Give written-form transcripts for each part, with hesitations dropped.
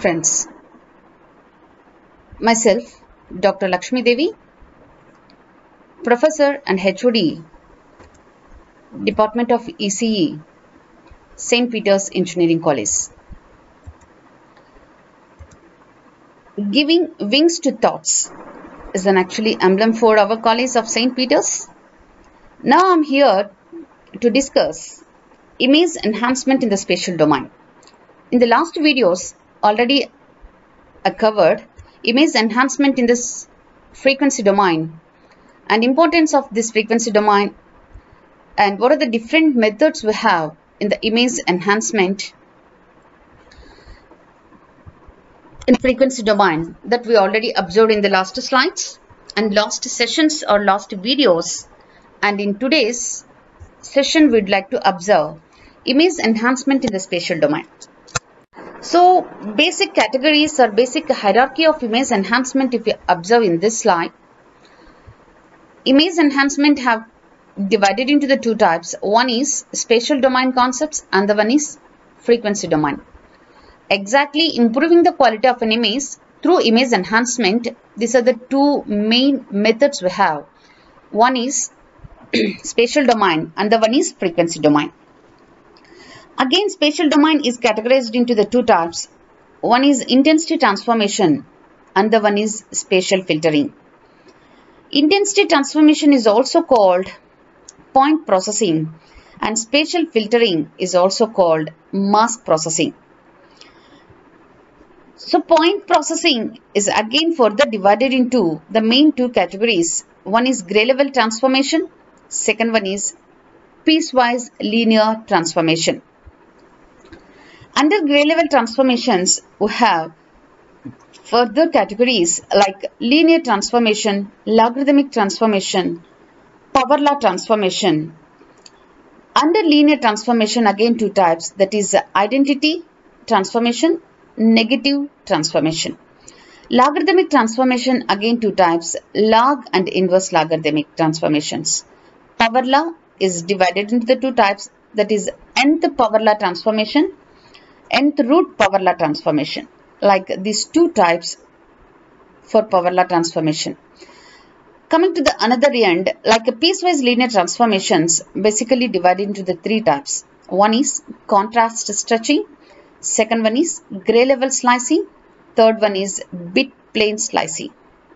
Friends, myself, Dr. Lakshmi Devi, Professor and HOD, Department of ECE, St. Peter's Engineering College. Giving wings to thoughts is an actually emblem for our college of St. Peter's. Now I'm here to discuss image enhancement in the spatial domain. In the last videos already I covered image enhancement in this frequency domain and importance of this frequency domain and what are the different methods we have in the image enhancement in frequency domain that we already observed in the last slides and last sessions or last videos. And in today's session we'd like to observe image enhancement in the spatial domain. So basic categories or basic hierarchy of image enhancement if you observe in this slide. Image enhancement have divided into the two types. One is spatial domain concepts and the one is frequency domain. Exactly improving the quality of an image through image enhancement, these are the two main methods we have. One is spatial domain and the one is frequency domain. Again, spatial domain is categorized into the two types. One is intensity transformation and the one is spatial filtering. Intensity transformation is also called point processing and spatial filtering is also called mask processing. So point processing is again further divided into the main two categories. One is gray level transformation, second one is piecewise linear transformation. Under gray level transformations, we have further categories like linear transformation, logarithmic transformation, power law transformation. Under linear transformation, again two types, that is identity transformation, negative transformation. Logarithmic transformation, again two types, log and inverse logarithmic transformations. Power law is divided into the two types, that is nth power law transformation, nth root power law transformation. Like these two types for power law transformation. Coming to the another end, like a piecewise linear transformations basically divided into the three types. One is contrast stretching, second one is gray level slicing, third one is bit plane slicing.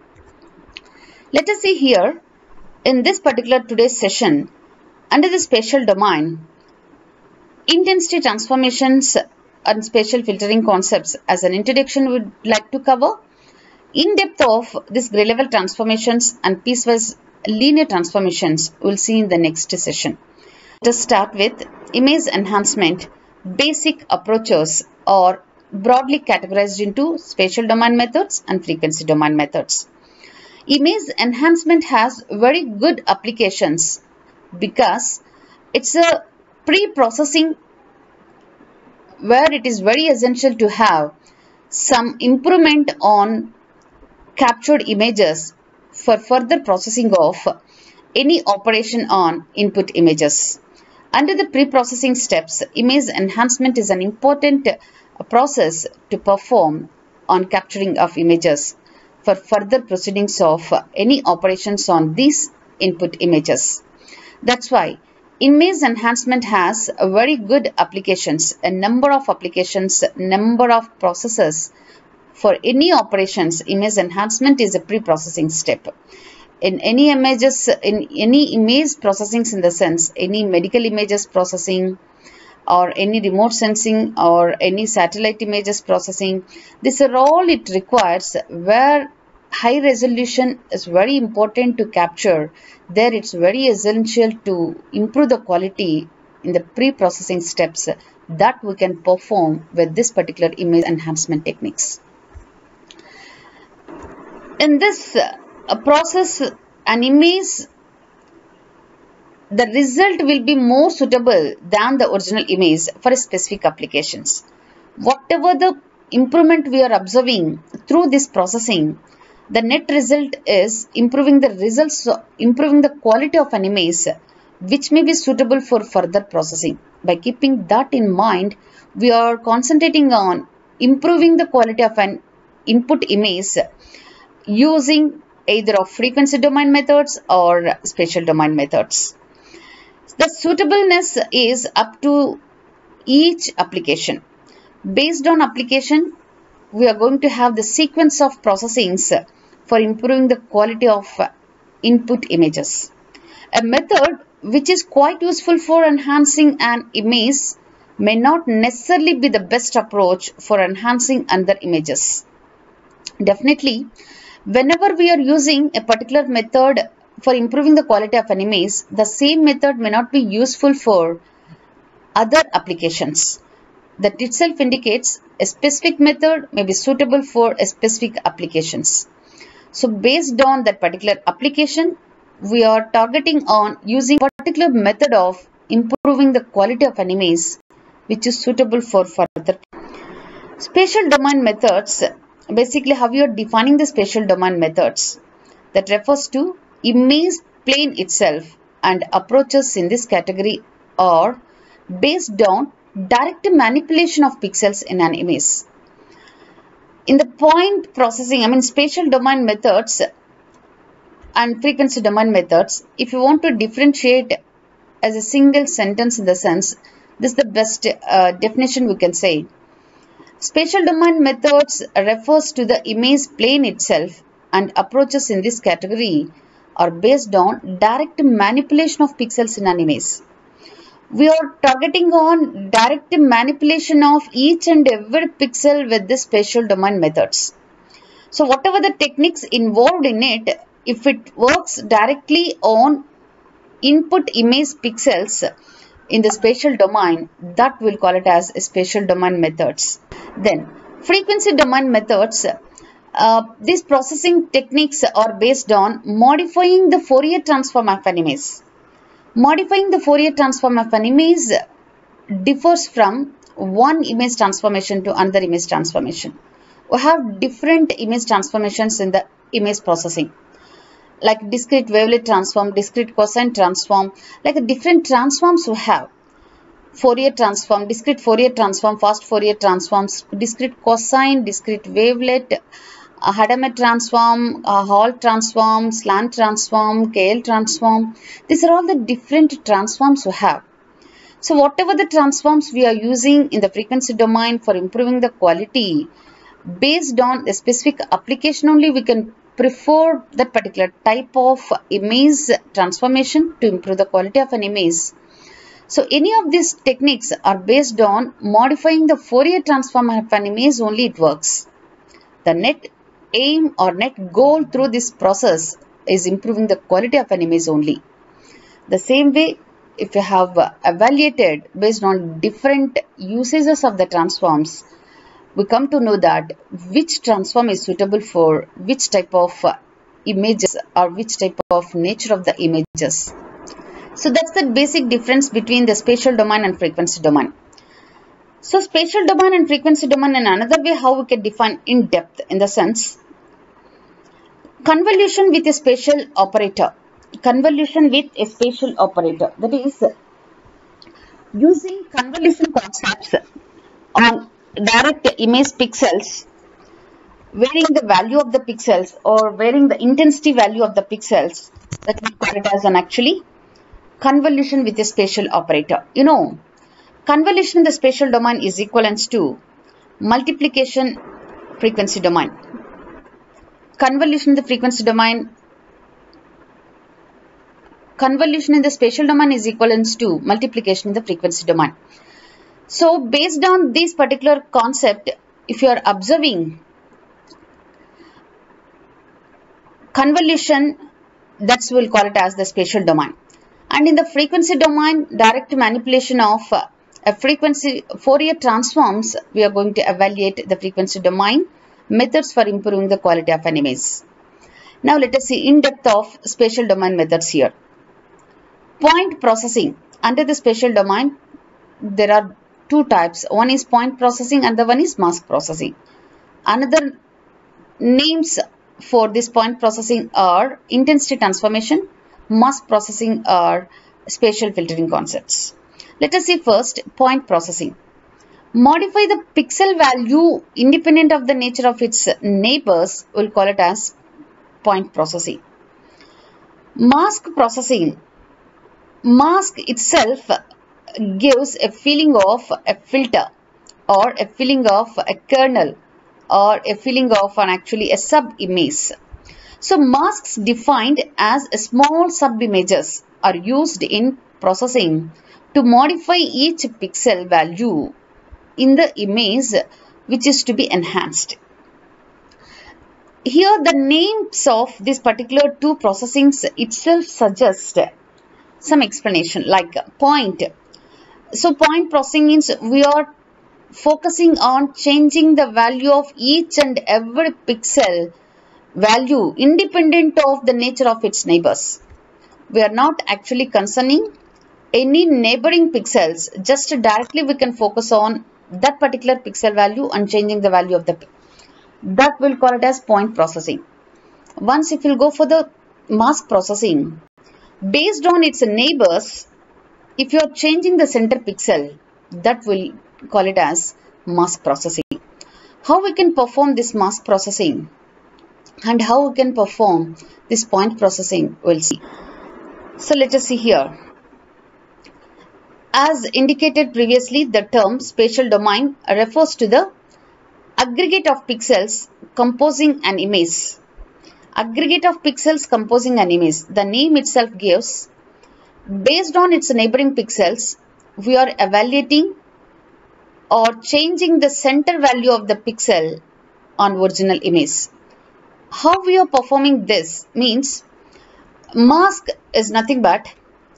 Let us see here in this particular today's session under the spatial domain, intensity transformations and spatial filtering concepts as an introduction we would like to cover. In depth of this gray level transformations and piecewise linear transformations we will see in the next session. Let us start with image enhancement. Basic approaches are broadly categorized into spatial domain methods and frequency domain methods. Image enhancement has very good applications because it's a pre-processing where it is very essential to have some improvement on captured images for further processing of any operation on input images. Under the pre-processing steps, image enhancement is an important process to perform on capturing of images for further proceedings of any operations on these input images. That's why image enhancement has a very good applications, a number of applications, number of processes. For any operations, image enhancement is a pre-processing step. In any images, in any image processing in the sense, any medical images processing or any remote sensing or any satellite images processing, these are all it requires where high resolution is very important to capture. There it's very essential to improve the quality in the pre-processing steps that we can perform with this particular image enhancement techniques. In this process, an image, the result will be more suitable than the original image for specific applications. Whatever the improvement we are observing through this processing, the net result is improving the results, improving the quality of an image which may be suitable for further processing. By keeping that in mind, we are concentrating on improving the quality of an input image using either of frequency domain methods or spatial domain methods. The suitableness is up to each application. Based on application, we are going to have the sequence of processings for improving the quality of input images. A method which is quite useful for enhancing an image may not necessarily be the best approach for enhancing other images. Definitely, whenever we are using a particular method for improving the quality of an image, the same method may not be useful for other applications. That itself indicates a specific method may be suitable for a specific applications. So based on that particular application, we are targeting on using a particular method of improving the quality of an image which is suitable for further. Spatial domain methods, basically how you are defining the spatial domain methods, that refers to image plane itself, and approaches in this category are based on direct manipulation of pixels in an image. In the point processing, spatial domain methods and frequency domain methods, if you want to differentiate as a single sentence in the sense, this is the best definition we can say. Spatial domain methods refers to the image plane itself, and approaches in this category are based on direct manipulation of pixels in an image. We are targeting on direct manipulation of each and every pixel with the spatial domain methods. So whatever the techniques involved in it, if it works directly on input image pixels in the spatial domain, that will call it as spatial domain methods. Then frequency domain methods, these processing techniques are based on modifying the Fourier transform of an image. Modifying the Fourier transform of an image differs from one image transformation to another image transformation. We have different image transformations in the image processing, like discrete wavelet transform, discrete cosine transform, like different transforms we have. Fourier transform, discrete Fourier transform, fast Fourier transforms, discrete cosine, discrete wavelet, Hadamard transform, Hall transform, slant transform, KL transform. These are all the different transforms we have. So whatever the transforms we are using in the frequency domain for improving the quality, based on a specific application only, we can prefer that particular type of image transformation to improve the quality of an image. So any of these techniques are based on modifying the Fourier transform of an image only it works. The net aim or net goal through this process is improving the quality of an image only. The same way, if you have evaluated based on different usages of the transforms, we come to know that which transform is suitable for which type of images or which type of nature of the images. So that's the basic difference between the spatial domain and frequency domain. So spatial domain and frequency domain in another way how we can define in depth, in the sense convolution with a spatial operator. Convolution with a spatial operator, that is using convolution concepts on direct image pixels, varying the value of the pixels or varying the intensity value of the pixels, that we call it as an actually convolution with a spatial operator. You know, convolution in the spatial domain is equivalent to multiplication frequency domain. Convolution in the frequency domain, convolution in the spatial domain is equivalent to multiplication in the frequency domain. So based on this particular concept, if you are observing convolution, that's we'll call it as the spatial domain. And in the frequency domain, direct manipulation of a frequency Fourier transforms, we are going to evaluate the frequency domain methods for improving the quality of an image. Now let us see in depth of spatial domain methods here. Point processing. Under the spatial domain, there are two types. One is point processing and the one is mask processing. Another names for this point processing are intensity transformation, mask processing, or spatial filtering concepts. Let us see first point processing. Modify the pixel value independent of the nature of its neighbors. We'll call it as point processing. Mask processing. Mask itself gives a feeling of a filter or a feeling of a kernel or a feeling of actually a sub-image. So masks defined as small sub-images are used in processing to modify each pixel value in the image which is to be enhanced. Here the names of this particular two processings itself suggest some explanation like point. So point processing means we are focusing on changing the value of each and every pixel value independent of the nature of its neighbors. We are not actually concerning any neighboring pixels, just directly we can focus on that particular pixel value and changing the value of the pixel. That we'll call it as point processing. Once if we'll go for the mask processing, based on its neighbors, if you are changing the center pixel, that will call it as mask processing. How we can perform this mask processing and how we can perform this point processing, we'll see. So let us see here. As indicated previously, the term spatial domain refers to the aggregate of pixels composing an image. Aggregate of pixels composing an image. The name itself gives, based on its neighboring pixels, we are evaluating or changing the center value of the pixel on original image. How we are performing this means, mask is nothing but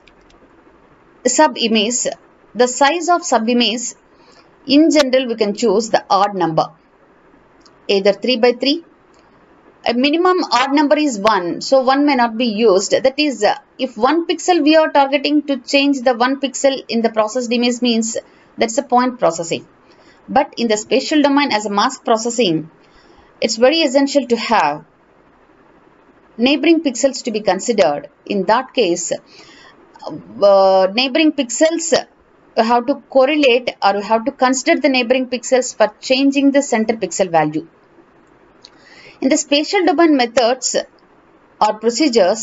sub-image. The size of sub-image, in general we can choose the odd number, either 3 by 3. A minimum odd number is 1, so 1 may not be used. That is, if 1 pixel we are targeting to change the 1 pixel in the processed image, means that's a point processing. But in the spatial domain as a mask processing, it's very essential to have neighboring pixels to be considered. In that case, neighboring pixels, you have to correlate or you have to consider the neighboring pixels for changing the center pixel value. In the spatial domain, methods or procedures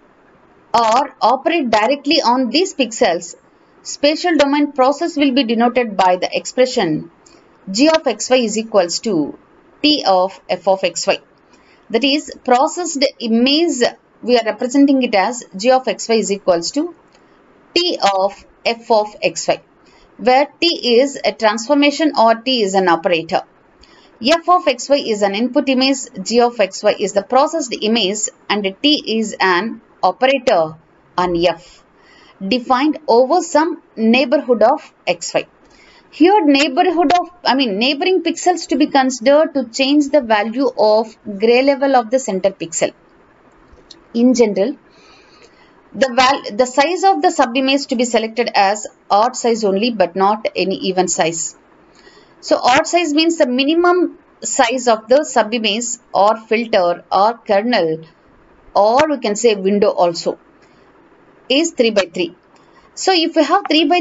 or operate directly on these pixels. Spatial domain process will be denoted by the expression g of xy is equals to t of f of xy. That is, processed image, we are representing it as g of xy is equals to t of f of xy, where t is a transformation or t is an operator. F of xy is an input image, g of xy is the processed image, and t is an operator on f, defined over some neighborhood of xy. Here neighboring pixels to be considered to change the value of gray level of the center pixel. In general, the size of the subimage to be selected as odd size only, but not any even size. So odd size means the minimum size of the subimage or filter or kernel, or we can say window also, is 3 by 3. So if we have 3 by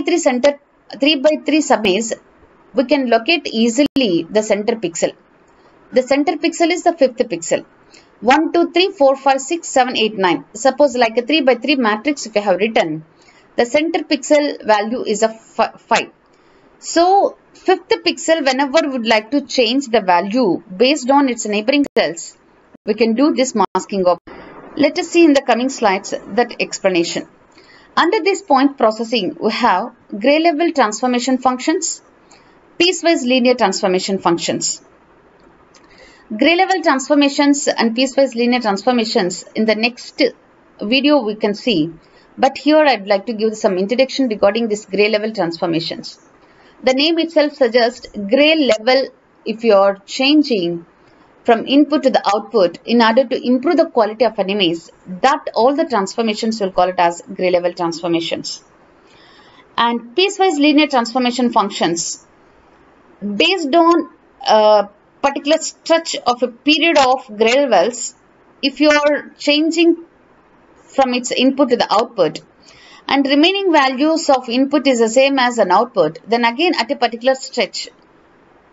3 subimage, we can locate easily the center pixel. The center pixel is the fifth pixel. 1, 2, 3, 4, 5, 6, 7, 8, 9. Suppose like a 3 by 3 matrix if you have written, the center pixel value is a 5. So fifth pixel, whenever we would like to change the value based on its neighboring cells, we can do this masking of. Let us see in the coming slides that explanation. Under this point processing, we have gray level transformation functions, piecewise linear transformation functions. Gray level transformations and piecewise linear transformations in the next video we can see. But here I'd like to give some introduction regarding this gray level transformations. The name itself suggests gray level. If you are changing from input to the output in order to improve the quality of an image, that all the transformations will call it as gray level transformations. And piecewise linear transformation functions, based on a particular stretch of a period of gray levels, if you are changing from its input to the output and remaining values of input is the same as an output, then again at a particular stretch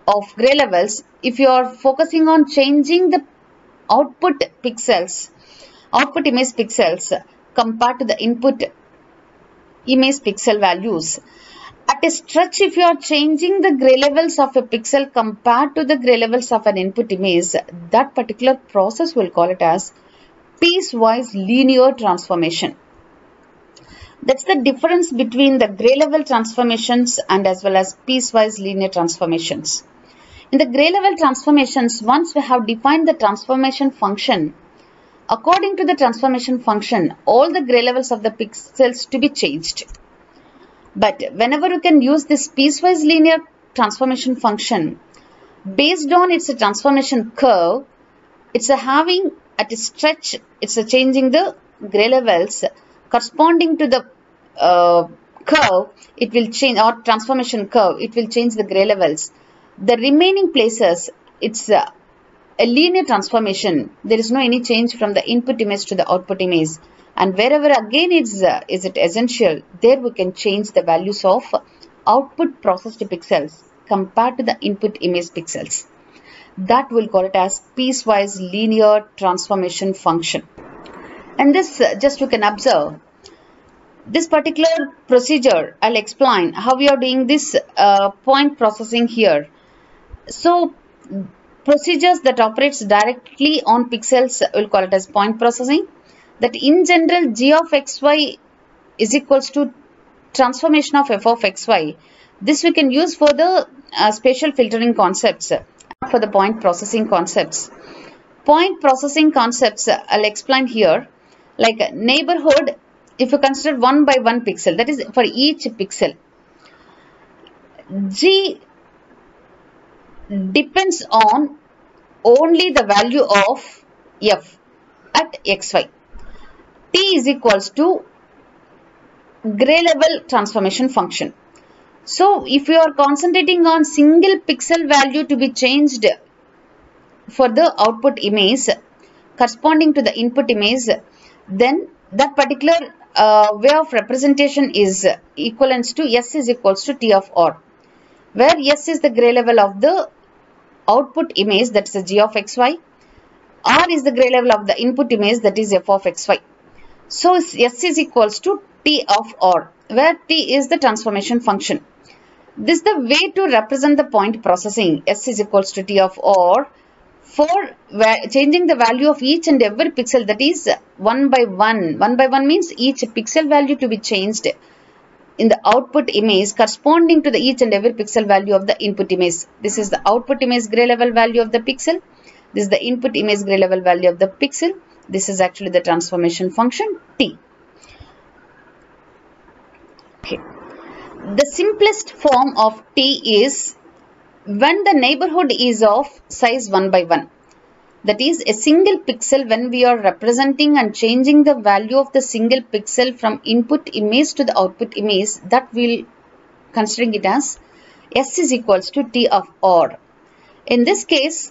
of gray levels, if you are focusing on changing the output pixels, output image pixels compared to the input image pixel values, at a stretch, if you are changing the gray levels of a pixel compared to the gray levels of an input image, that particular process will call it as piecewise linear transformation. That's the difference between the gray level transformations and as well as piecewise linear transformations. In the gray level transformations, once we have defined the transformation function, according to the transformation function, all the gray levels of the pixels to be changed. But whenever you can use this piecewise linear transformation function, based on its transformation curve, it's having at a stretch, it's changing the gray levels corresponding to the curve, it will change, or transformation curve, it will change the gray levels. The remaining places, it's a linear transformation. There is no any change from the input image to the output image. And wherever again is it essential, there we can change the values of output processed pixels compared to the input image pixels. That will call it as piecewise linear transformation function. And this just you can observe. This particular procedure, I'll explain how we are doing this point processing here. So, procedures that operates directly on pixels will call it as point processing. That in general, g of xy is equals to transformation of f of xy. This we can use for the spatial filtering concepts, for the point processing concepts. Point processing concepts, I'll explain here. Like neighborhood, if you consider 1 by 1 pixel, that is for each pixel. G depends on only the value of f at xy. T is equals to gray level transformation function. So, if you are concentrating on single pixel value to be changed for the output image corresponding to the input image, then that particular way of representation is equivalent to S is equals to T of R, where S is the gray level of the output image, that is a G of xy. R is the gray level of the input image, that is f of xy. So, S is equals to T of R, where T is the transformation function. This is the way to represent the point processing. S is equals to T of R for changing the value of each and every pixel, that is 1 by 1. 1 by 1 means each pixel value to be changed in the output image corresponding to the each and every pixel value of the input image. This is the output image gray level value of the pixel. This is the input image gray level value of the pixel. This is actually the transformation function T. Okay. The simplest form of T is when the neighborhood is of size 1 by 1. That is a single pixel when we are representing and changing the value of the single pixel from input image to the output image, that we'll considering it as S is equals to T of R. In this case,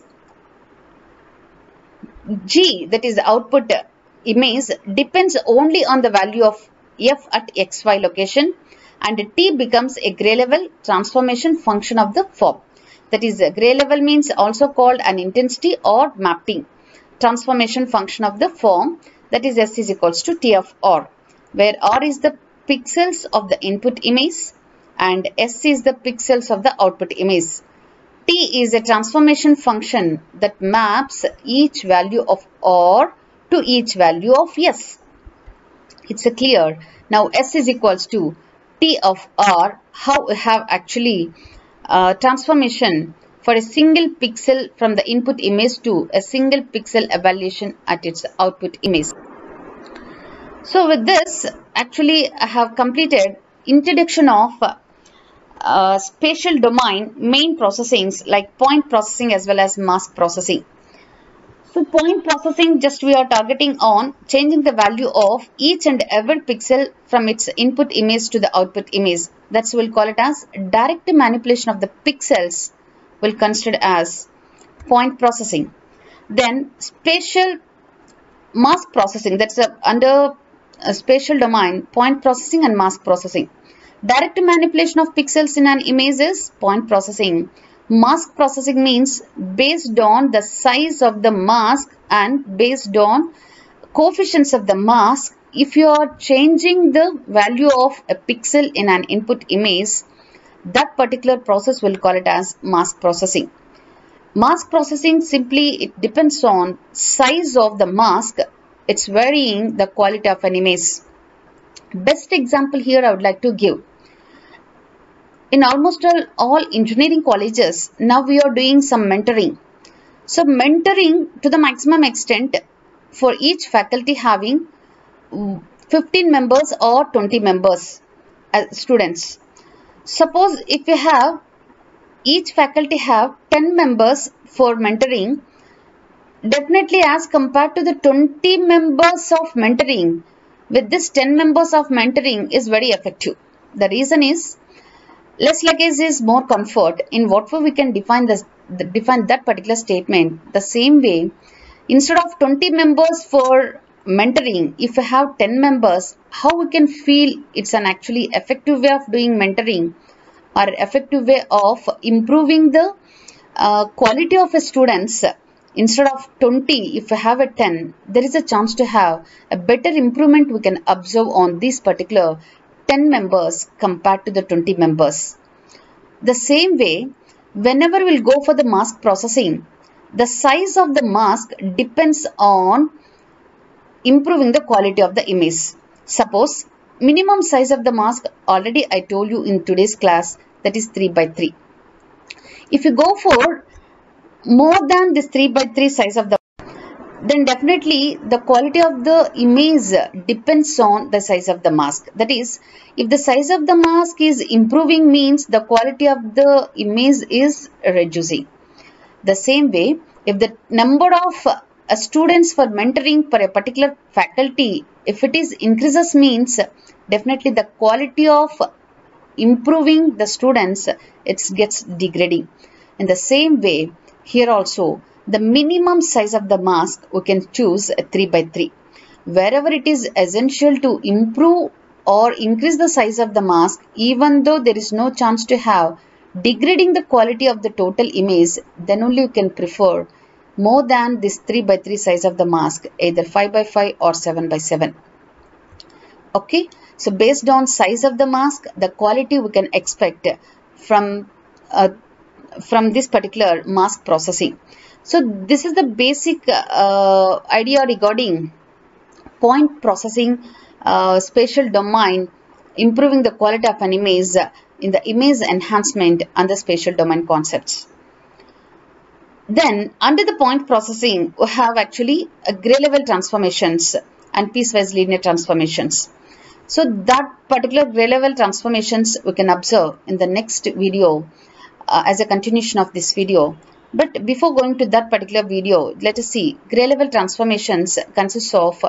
G, that is the output image, depends only on the value of f at xy location, and T becomes a gray level transformation function of the form. That is, gray level means also called an intensity or mapping transformation function of the form, that is S is equals to T of R, where R is the pixels of the input image and S is the pixels of the output image. T is a transformation function that maps each value of R to each value of S. It's clear. Now S is equals to T of R. How we have actually transformation for a single pixel from the input image to a single pixel evaluation at its output image. So with this, actually I have completed introduction of spatial domain main processings like point processing as well as mask processing. So point processing, just we are targeting on changing the value of each and every pixel from its input image to the output image. That's we'll call it as direct manipulation of the pixels, will consider as point processing. Then spatial mask processing, that's under spatial domain point processing and mask processing. Direct manipulation of pixels in an image is point processing. Mask processing means based on the size of the mask and based on coefficients of the mask, if you are changing the value of a pixel in an input image, that particular process will call it as mask processing. Mask processing simply it depends on size of the mask. It's varying the quality of an image. Best example here I would like to give. In almost all engineering colleges, now we are doing some mentoring. So mentoring to the maximum extent for each faculty having 15 members or 20 members as students. Suppose if we have each faculty have 10 members for mentoring, definitely as compared to the 20 members of mentoring, with this 10 members of mentoring is very effective. The reason is less luggage is more comfort. In what way we can define that particular statement. The same way, instead of 20 members for mentoring, if we have 10 members, how we can feel it's an actually effective way of doing mentoring or effective way of improving the quality of a students. Instead of 20, if we have a 10, there is a chance to have a better improvement we can observe on these particular 10 members compared to the 20 members. The same way, whenever we'll go for the mask processing, the size of the mask depends on improving the quality of the image. Suppose minimum size of the mask already I told you in today's class, that is 3 by 3. If you go for more than this 3 by 3 size of the, then definitely the quality of the image depends on the size of the mask. That is, if the size of the mask is improving means the quality of the image is reducing. The same way, if the number of students for mentoring for a particular faculty, if it is increases means definitely the quality of improving the students, it gets degrading. In the same way, here also the minimum size of the mask we can choose 3 by 3. Wherever it is essential to improve or increase the size of the mask, even though there is no chance to have degrading the quality of the total image, then only you can prefer more than this 3 by 3 size of the mask, either 5 by 5 or 7 by 7. Okay, so based on size of the mask, the quality we can expect from this particular mask processing. So this is the basic idea regarding point processing, spatial domain, improving the quality of an image in the image enhancement and the spatial domain concepts. Then under the point processing, we have actually gray level transformations and piecewise linear transformations. So that particular gray level transformations we can observe in the next video as a continuation of this video. But before going to that particular video, let us see. Gray level transformations consists of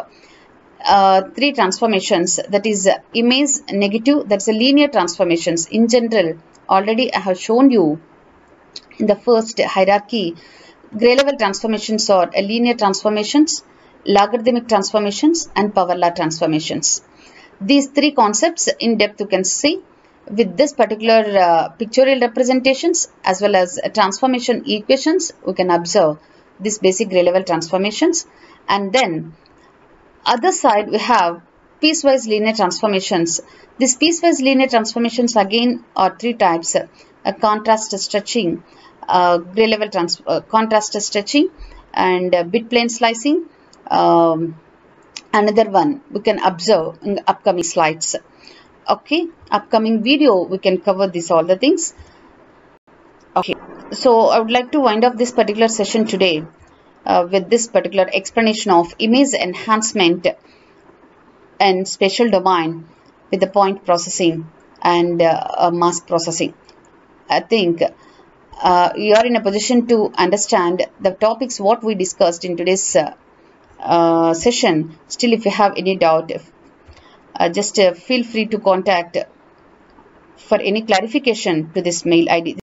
3 transformations, that is image negative, that's a linear transformations. In general, already I have shown you in the first hierarchy, gray level transformations are linear transformations, logarithmic transformations and power law transformations. These 3 concepts in depth you can see with this particular pictorial representations as well as transformation equations. We can observe this basic gray level transformations, and then other side we have piecewise linear transformations. These piecewise linear transformations again are 3 types: contrast stretching, gray level contrast stretching, and bit plane slicing. Another one we can observe in the upcoming slides. Okay, upcoming video we can cover this all the things. Okay, so I would like to wind up this particular session today with this particular explanation of image enhancement and spatial domain with the point processing and mask processing. I think you are in a position to understand the topics what we discussed in today's session. Still, if you have any doubt, just feel free to contact for any clarification to this mail ID.